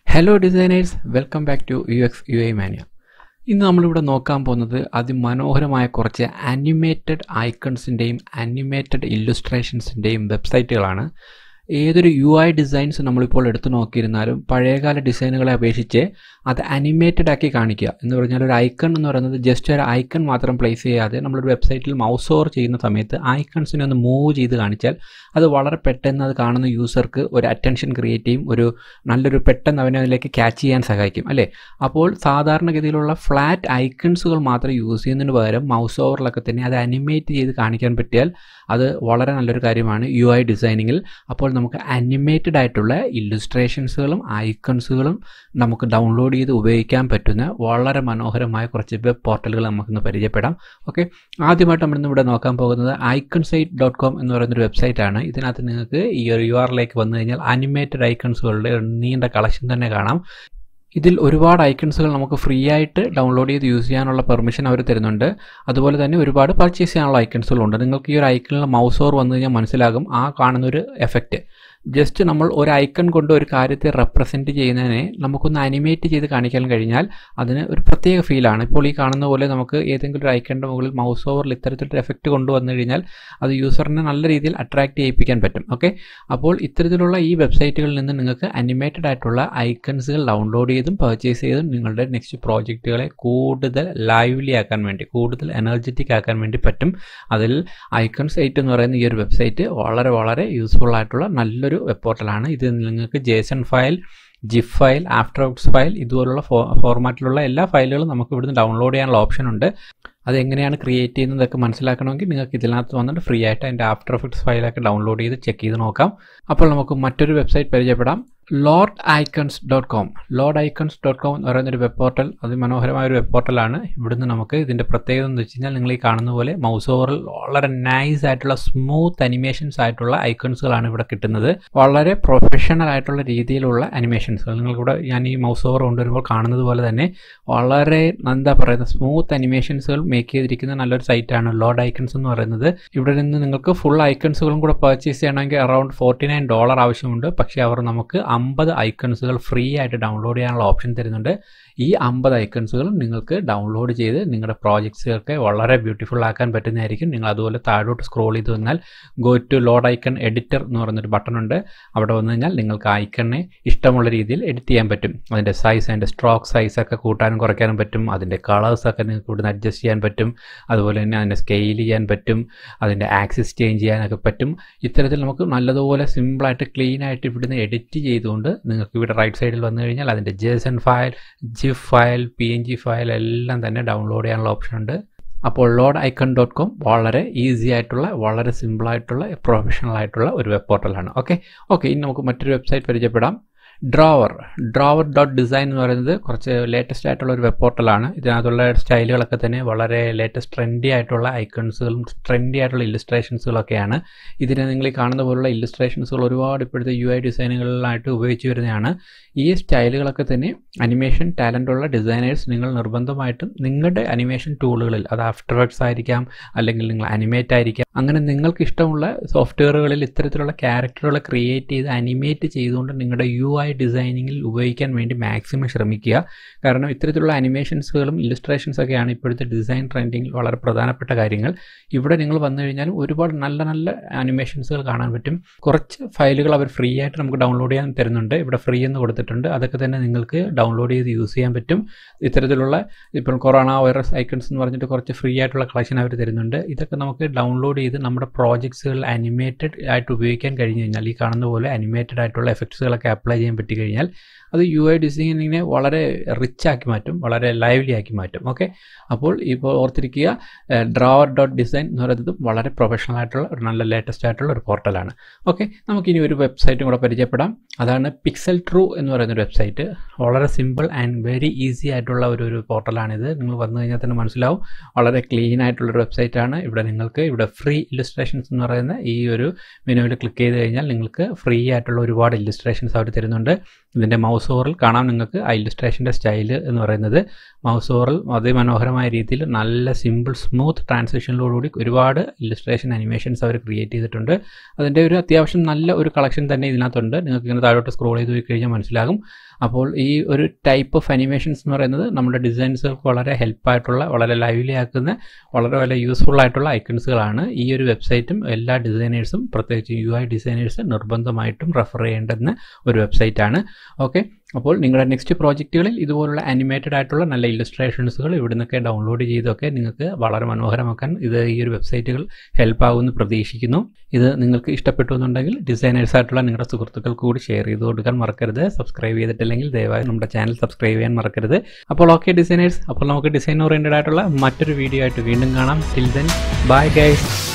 Hello designers, welcome back to uxuimania. ഇന്ന് നമ്മളിവിടെ നോക്കാൻ പോകുന്നത് അതിമനോഹരമായ കുറച്ച് ആനിമേറ്റഡ് ഐക്കൺസിൻ്റെയും ആനിമേറ്റഡ് ഇല്ലുസ്ട്രേഷൻസിൻ്റെയും വെബ്സൈറ്റുകളാണ്. ഏതൊരു UI ഡിസൈൻസ് നമ്മളിപ്പോൾ എടുത്തു നോക്കിയിരുന്നാലും പഴയകാല ഡിസൈനുകളെ അപേക്ഷിച്ച് അത് അനിമേറ്റഡ് ആക്കി കാണിക്കുക എന്ന് പറഞ്ഞാൽ ഒരു ഐക്കൺ എന്ന് പറയുന്നത് ജസ്റ്റ് ഒരു ഐക്കൺ മാത്രം പ്ലേസ് ചെയ്യാതെ നമ്മളൊരു വെബ്സൈറ്റിൽ മൗസ് ഓവർ ചെയ്യുന്ന സമയത്ത് ഐക്കൺസിനെ ഒന്ന് മൂവ് ചെയ്ത് കാണിച്ചാൽ അത് വളരെ പെട്ടെന്ന് അത് കാണുന്ന യൂസർക്ക് ഒരു അറ്റൻഷൻ ക്രിയേറ്റ് ചെയ്യും, ഒരു നല്ലൊരു പെട്ടെന്ന് അവനെ അതിലേക്ക് ക്യാച്ച് ചെയ്യാൻ സഹായിക്കും അല്ലേ. അപ്പോൾ സാധാരണഗതിയിലുള്ള ഫ്ലാറ്റ് ഐക്കൺസുകൾ മാത്രം യൂസ് ചെയ്യുന്നതിന് പകരം മൗസ് ഓവറിലൊക്കെ തന്നെ അത് അനിമേറ്റ് ചെയ്ത് കാണിക്കാൻ പറ്റിയാൽ അത് വളരെ നല്ലൊരു കാര്യമാണ് UI ഡിസൈനിങ്ങിൽ. അപ്പോൾ നമുക്ക് അനിമേറ്റഡ് ആയിട്ടുള്ള ഇല്ലുസ്ട്രേഷൻസുകളും ഐക്കൺസുകളും നമുക്ക് ഡൗൺലോഡ് ചെയ്ത് ഉപയോഗിക്കാൻ പറ്റുന്ന വളരെ മനോഹരമായ കുറച്ച് വെബ് പോർട്ടലുകൾ നമുക്കിന്ന് പരിചയപ്പെടാം. ഓക്കെ, ആദ്യമായിട്ട് നമ്മളിന്ന് ഇവിടെ നോക്കാൻ പോകുന്നത് iconsite.com എന്ന് പറയുന്നൊരു വെബ്സൈറ്റാണ്. ഇതിനകത്ത് നിങ്ങൾക്ക് ഈ ഒരു URL-ലേക്ക് വന്നു കഴിഞ്ഞാൽ അനിമേറ്റഡ് ഐക്കൺസുകളുടെ നീണ്ട കളക്ഷൻ തന്നെ കാണാം. ഇതിൽ ഒരുപാട് ഐക്കൺസുകൾ നമുക്ക് ഫ്രീ ആയിട്ട് ഡൗൺലോഡ് ചെയ്ത് യൂസ് ചെയ്യാനുള്ള പെർമിഷൻ അവർ തരുന്നുണ്ട്. അതുപോലെ തന്നെ ഒരുപാട് പർച്ചേസ് ചെയ്യാനുള്ള ഐക്കൺസുകളുണ്ട്. നിങ്ങൾക്ക് ഈ ഒരു ഐക്കണിൽ മൗസ് ഓവർ വന്നു കഴിഞ്ഞാൽ മനസ്സിലാകും ആ കാണുന്നൊരു എഫക്റ്റ്. ജസ്റ്റ് നമ്മൾ ഒരു ഐക്കൺ കൊണ്ട് ഒരു കാര്യത്തെ റെപ്രസെൻറ്റ് ചെയ്യുന്നതിനെ നമുക്കൊന്ന് അനിമേറ്റ് ചെയ്ത് കാണിക്കാൻ കഴിഞ്ഞാൽ അതിന് ഒരു പ്രത്യേക ഫീലാണ്. ഇപ്പോൾ ഈ കാണുന്ന പോലെ നമുക്ക് ഏതെങ്കിലും ഒരു ഐക്കണിൻ്റെ മുകളിൽ മൗസ് ഓവറിൽ ഇത്തരത്തിലൊരു എഫക്റ്റ് കൊണ്ടുവന്നു കഴിഞ്ഞാൽ അത് യൂസറിനെ നല്ല രീതിയിൽ അട്രാക്റ്റ് ചെയ്യിപ്പിക്കാൻ പറ്റും. ഓക്കെ, അപ്പോൾ ഇത്തരത്തിലുള്ള ഈ വെബ്സൈറ്റുകളിൽ നിന്ന് നിങ്ങൾക്ക് അനിമേറ്റഡ് ആയിട്ടുള്ള ഐക്കൺസുകൾ ഡൗൺലോഡ് ചെയ്തും പർച്ചേസ് ചെയ്തും നിങ്ങളുടെ നെക്സ്റ്റ് പ്രോജക്റ്റുകളെ കൂടുതൽ ലൈവ്ലി ആക്കാൻ വേണ്ടി, കൂടുതൽ എനർജറ്റിക് ആക്കാൻ വേണ്ടി പറ്റും. അതിൽ iconsite എന്ന് പറയുന്ന ഈ ഒരു വെബ്സൈറ്റ് വളരെ വളരെ യൂസ്ഫുൾ ആയിട്ടുള്ള നല്ലൊരു വെബ് പോർട്ടലാണ്. ഇത് നിങ്ങൾക്ക് JSON file, GIF file, after effects file ഇതുപോലുള്ള ഫോർമാറ്റിലുള്ള എല്ലാ ഫയലുകളും നമുക്ക് ഇവിടുന്ന് ഡൗൺലോഡ് ചെയ്യാനുള്ള ഓപ്ഷൻ ഉണ്ട്. അതെങ്ങനെയാണ് ക്രിയേറ്റ് ചെയ്യുന്നതൊക്കെ മനസ്സിലാക്കണമെങ്കിൽ നിങ്ങൾക്ക് ഇതിനകത്ത് വന്നിട്ട് ഫ്രീ ആയിട്ട് അതിൻ്റെ ആഫ്റ്റർ എഫക്ട്സ് ഫയലൊക്കെ ഡൗൺലോഡ് ചെയ്ത് ചെക്ക് ചെയ്ത് നോക്കാം. അപ്പോൾ നമുക്ക് മറ്റൊരു വെബ്സൈറ്റ് പരിചയപ്പെടാം. lordicons.com എന്ന് പറയുന്നൊരു വെബ് പോർട്ടൽ അതിമനോഹരമായ ഒരു വെബ് പോർട്ടലാണ്. ഇവിടുന്ന് നമുക്ക് ഇതിൻ്റെ പ്രത്യേകത എന്ന് വെച്ച് കഴിഞ്ഞാൽ നിങ്ങൾ ഈ കാണുന്ന പോലെ മൗസ് ഓവറിൽ വളരെ നൈസ് ആയിട്ടുള്ള സ്മൂത്ത് അനിമേഷൻസ് ആയിട്ടുള്ള ഐക്കൺസുകളാണ് ഇവിടെ കിട്ടുന്നത്. വളരെ പ്രൊഫഷണൽ ആയിട്ടുള്ള രീതിയിലുള്ള അനിമേഷൻസുകൾ നിങ്ങൾക്കിവിടെ ഞാൻ ഈ മൗസ് ഓവർ കൊണ്ടുവരുമ്പോൾ കാണുന്നത് പോലെ തന്നെ വളരെ എന്താ പറയുന്ന സ്മൂത്ത് അനിമേഷൻസുകൾ മേക്ക് ചെയ്തിരിക്കുന്ന നല്ലൊരു സൈറ്റാണ് ലോർഡ് ഐക്കൺസ് എന്ന് പറയുന്നത്. ഇവിടെ നിന്ന് നിങ്ങൾക്ക് ഫുൾ ഐക്കൺസുകളും കൂടെ പർച്ചേസ് ചെയ്യണമെങ്കിൽ അറൌണ്ട് $49 ആവശ്യമുണ്ട്. പക്ഷേ അവർ നമുക്ക് 50 ഐക്കൺസുകൾ ഫ്രീ ആയിട്ട് ഡൗൺലോഡ് ചെയ്യാനുള്ള ഓപ്ഷൻ തരുന്നുണ്ട്. ഈ 50 ഐക്കൺസുകളും നിങ്ങൾക്ക് ഡൗൺലോഡ് ചെയ്ത് നിങ്ങളുടെ പ്രോജക്ട്സുകൾക്ക് വളരെ ബ്യൂട്ടിഫുൾ ആക്കാൻ പറ്റുന്നതായിരിക്കും. നിങ്ങൾ അതുപോലെ താഴോട്ട് സ്ക്രോൾ ചെയ്ത് വന്നാൽ go to load icon editor എന്ന് പറയുന്നൊരു ബട്ടൺ ഉണ്ട്. അവിടെ വന്നു കഴിഞ്ഞാൽ നിങ്ങൾക്ക് ഐക്കണിനെ ഇഷ്ടമുള്ള രീതിയിൽ എഡിറ്റ് ചെയ്യാൻ പറ്റും. അതിൻ്റെ സൈസ്, അതിൻ്റെ സ്ട്രോക്ക് സൈസൊക്കെ കൂട്ടാനും കുറയ്ക്കാനും പറ്റും. അതിൻ്റെ കളേഴ്സൊക്കെ നിങ്ങൾക്ക് ഇവിടുന്ന് അഡ്ജസ്റ്റ് ചെയ്യാൻ പറ്റും. അതുപോലെ തന്നെ അതിൻ്റെ സ്കെയിൽ ചെയ്യാൻ പറ്റും. അതിൻ്റെ ആക്സിസ് ചേഞ്ച് ചെയ്യാനൊക്കെ പറ്റും. ഇത്തരത്തിൽ നമുക്ക് നല്ലതുപോലെ സിമ്പിളായിട്ട് ക്ലീൻ ആയിട്ട് ഇവിടുന്ന് എഡിറ്റ് ചെയ്തുകൊണ്ട് നിങ്ങൾക്ക് ഇവിടെ റൈറ്റ് സൈഡിൽ വന്നു കഴിഞ്ഞാൽ അതിൻ്റെ JSON file, GIF file, PNG file എല്ലാം തന്നെ ഡൗൺലോഡ് ചെയ്യാനുള്ള ഓപ്ഷൻ ഉണ്ട്. അപ്പോൾ lordicon.com വളരെ ഈസി ആയിട്ടുള്ള, വളരെ സിമ്പിളായിട്ടുള്ള, പ്രൊഫഷണൽ ആയിട്ടുള്ള ഒരു വെബ് പോർട്ടലാണ്. ഓക്കെ, ഇനി നമുക്ക് മറ്റൊരു വെബ്സൈറ്റ് പരിചയപ്പെടാം. drawer.design എന്ന് പറയുന്നത് കുറച്ച് ലേറ്റസ്റ്റ് ആയിട്ടുള്ള ഒരു വെബ് പോർട്ടലാണ്. ഇതിനകത്തുള്ള സ്റ്റൈലുകളൊക്കെ തന്നെ വളരെ ലേറ്റസ്റ്റ് ട്രെൻഡി ആയിട്ടുള്ള ഐക്കൺസുകളും ട്രെൻഡി ആയിട്ടുള്ള ഇല്ലുസ്ട്രേഷൻസുകളൊക്കെയാണ്. ഇതിന് നിങ്ങൾ ഈ കാണുന്ന പോലുള്ള ഇല്ലുസ്ട്രേഷൻസുകൾ ഒരുപാട് ഇപ്പോഴത്തെ UI ഡിസൈനുകളിലായിട്ട് ഉപയോഗിച്ച് വരുന്നതാണ്. ഈ സ്റ്റൈലുകളൊക്കെ തന്നെ അനിമേഷൻ ടാലൻ്റുള്ള ഡിസൈനേഴ്സ് നിങ്ങൾ നിർബന്ധമായിട്ടും നിങ്ങളുടെ അനിമേഷൻ ടൂളുകളിൽ, അത് ആഫ്റ്റർ എഫക്ട്സ് ആയിരിക്കാം, അല്ലെങ്കിൽ നിങ്ങൾ അനിമേറ്റ് ആയിരിക്കാം, അങ്ങനെ നിങ്ങൾക്ക് ഇഷ്ടമുള്ള സോഫ്റ്റ്വെയറുകളിൽ ഇത്തരത്തിലുള്ള ക്യാരക്ടറുകൾ ക്രിയേറ്റ് ചെയ്ത് അനിമേറ്റ് ചെയ്തുകൊണ്ട് നിങ്ങളുടെ UI ഡിസൈനിങ്ങിൽ ഉപയോഗിക്കാൻ വേണ്ടി മാക്സിമം ശ്രമിക്കുക. കാരണം ഇത്തരത്തിലുള്ള അനിമേഷൻസുകളും ഇല്ലുസ്ട്രേഷൻസൊക്കെയാണ് ഇപ്പോഴത്തെ ഡിസൈൻ ട്രെൻഡിങ്ങിൽ വളരെ പ്രധാനപ്പെട്ട കാര്യങ്ങൾ. ഇവിടെ നിങ്ങൾ വന്നു കഴിഞ്ഞാലും ഒരുപാട് നല്ല നല്ല അനിമേഷൻസുകൾ കാണാൻ പറ്റും. കുറച്ച് ഫയലുകൾ അവർ ഫ്രീ ആയിട്ട് നമുക്ക് ഡൗൺലോഡ് ചെയ്യാൻ തരുന്നുണ്ട്. ഇവിടെ ഫ്രീ എന്ന് കൊടുത്തിട്ടുണ്ട്. അതൊക്കെ തന്നെ നിങ്ങൾക്ക് ഡൗൺലോഡ് ചെയ്ത് യൂസ് ചെയ്യാൻ പറ്റും. ഇത്തരത്തിലുള്ള ഇപ്പോൾ കൊറോണ വൈറസ് ഐക്കൺസ് എന്ന് പറഞ്ഞിട്ട് കുറച്ച് ഫ്രീ ആയിട്ടുള്ള കളക്ഷൻ അവർ തരുന്നുണ്ട്. ഇതൊക്കെ നമുക്ക് ഡൗൺലോഡ് ചെയ്ത് നമ്മുടെ പ്രോജക്ട്സുകൾ അനിമേറ്റഡ് ആയിട്ട് ഉപയോഗിക്കാൻ കഴിഞ്ഞ് കഴിഞ്ഞാൽ ഈ കാണുന്ന പോലെ അനിമേറ്റഡ് ആയിട്ടുള്ള എഫക്ട്സുകളൊക്കെ അപ്ലൈ ചെയ്യാൻ പറ്റി കഴിഞ്ഞാൽ അത് UI ഡിസൈനിങ്ങിനെ വളരെ റിച്ച് ആക്കി മാറ്റും, വളരെ ലൈവ്ലി ആക്കി മാറ്റും. ഓക്കെ, അപ്പോൾ ഇപ്പോൾ ഓർത്തിരിക്കുക, drawer.design എന്ന് പറയുന്നത് വളരെ പ്രൊഫഷണൽ ആയിട്ടുള്ള ഒരു നല്ല ലേറ്റസ്റ്റ് ആയിട്ടുള്ള ഒരു പോർട്ടലാണ്. ഓക്കെ, നമുക്കിനി ഒരു വെബ്സൈറ്റും കൂടെ പരിചയപ്പെടാം. അതാണ് Pixeltrue എന്ന് പറയുന്നൊരു വെബ്സൈറ്റ്. വളരെ സിമ്പിൾ ആൻഡ് വെരി ഈസി ആയിട്ടുള്ള ഒരു പോർട്ടലാണിത്. നിങ്ങൾ വന്നു കഴിഞ്ഞാൽ തന്നെ മനസ്സിലാവും, വളരെ ക്ലീൻ ആയിട്ടുള്ളൊരു വെബ്സൈറ്റാണ്. ഇവിടെ ഫ്രീ ഇല്ലുസ്ട്രേഷൻസ് എന്ന് പറയുന്ന ഈ ഒരു മെനുവിൽ ക്ലിക്ക് ചെയ്ത് കഴിഞ്ഞാൽ നിങ്ങൾക്ക് ഫ്രീ ആയിട്ടുള്ള ഒരുപാട് ഇല്ലുസ്ട്രേഷൻസ് അവർ തരുന്നുണ്ട്. ഇതിൻ്റെ മൗസ് ഓവറിൽ കാണാം നിങ്ങൾക്ക് ആ ഇല്ലുസ്ട്രേഷൻ്റെ സ്റ്റൈൽ എന്ന് പറയുന്നത്. മൗസ് ഓവറിൽ അതിമനോഹരമായ രീതിയിൽ നല്ല സിമ്പിൾ സ്മൂത്ത് ട്രാൻസിഷനിലോടുകൂടി ഒരുപാട് ഇല്ലുസ്ട്രേഷൻ അനിമേഷൻസ് അവർ ക്രിയേറ്റ് ചെയ്തിട്ടുണ്ട്. അതിൻ്റെ ഒരു അത്യാവശ്യം നല്ല ഒരു കളക്ഷൻ തന്നെ ഇതിനകത്തുണ്ട്. നിങ്ങൾക്ക് ഇങ്ങനെ താഴോട്ട് സ്ക്രോൾ ചെയ്ത് പോയി കഴിഞ്ഞാൽ മനസ്സിലാകും. അപ്പോൾ ഈ ഒരു ടൈപ്പ് ഓഫ് അനിമേഷൻസ് എന്ന് പറയുന്നത് നമ്മുടെ ഡിസൈൻസുകൾക്ക് വളരെ ഹെൽപ്പായിട്ടുള്ള, വളരെ ലൈവ്ലി ആക്കുന്ന, വളരെ യൂസ്ഫുൾ ആയിട്ടുള്ള ഐക്കൺസുകളാണ്. ഈ ഒരു വെബ്സൈറ്റും എല്ലാ ഡിസൈനേഴ്സും, പ്രത്യേകിച്ച് UI ഡിസൈനേഴ്സ് നിർബന്ധമായിട്ടും റെഫർ ചെയ്യേണ്ടുന്ന ഒരു വെബ്സൈറ്റാണ്. ഓക്കെ, അപ്പോൾ നിങ്ങളുടെ നെക്സ്റ്റ് പ്രോജക്റ്റുകളിൽ ഇതുപോലുള്ള അനിമേറ്റഡ് ആയിട്ടുള്ള നല്ല ഇല്ലുസ്ട്രേഷൻസുകൾ ഇവിടെ നിന്നൊക്കെ ഡൗൺലോഡ് ചെയ്തൊക്കെ നിങ്ങൾക്ക് വളരെ മനോഹരമാക്കാൻ ഈ ഒരു വെബ്സൈറ്റുകൾ ഹെൽപ്പ് ആകുമെന്ന് പ്രതീക്ഷിക്കുന്നു. ഇത് നിങ്ങൾക്ക് ഇഷ്ടപ്പെട്ടു എന്നുണ്ടെങ്കിൽ ഡിസൈനേഴ്സ് ആയിട്ടുള്ള നിങ്ങളുടെ സുഹൃത്തുക്കൾക്ക് കൂടി ഷെയർ ചെയ്ത് കൊടുക്കാൻ മറക്കരുത്. സബ്സ്ക്രൈബ് ചെയ്തിട്ടില്ലെങ്കിൽ ദയവായി നമ്മുടെ ചാനൽ സബ്സ്ക്രൈബ് ചെയ്യാൻ മറക്കരുത്. അപ്പോൾ ഓക്കെ ഡിസൈനേഴ്സ്, അപ്പോൾ നമുക്ക് ഡിസൈൻ ഓറിയൻറ്റഡ് ആയിട്ടുള്ള മറ്റൊരു വീഡിയോ ആയിട്ട് വീണ്ടും കാണാം. Till then bye guys.